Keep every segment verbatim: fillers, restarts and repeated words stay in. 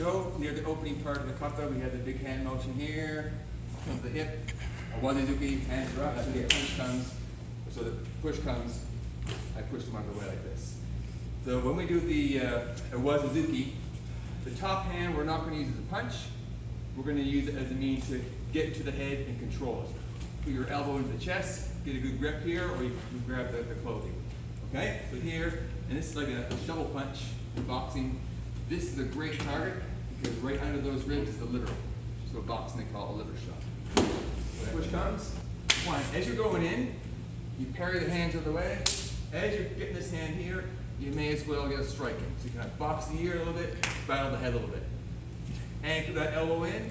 show, near the opening part of the kata, we had the big hand motion here, comes the hip, a wazizuki, hands are up, that's where the push comes. So the push comes, I push them under the way like this. So when we do the uh, wazizuki, the top hand we're not going to use as a punch, we're going to use it as a means to get to the head and control it. Put your elbow into the chest, get a good grip here, or you can grab the, the clothing. Okay, so here, and this is like a, a shovel punch in boxing. This is a great target because right under those ribs is the liver. So boxing they call it a liver shot. So push comes, one, as you're going in, you parry the hands out of the way. As you're getting this hand here, you may as well get a strike in. So you kind of box the ear a little bit, battle the head a little bit. Anchor that elbow in.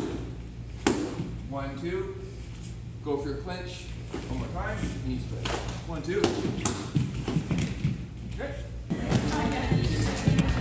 One, two. Go for your clinch. One more time. Knee straight. One, two. Okay.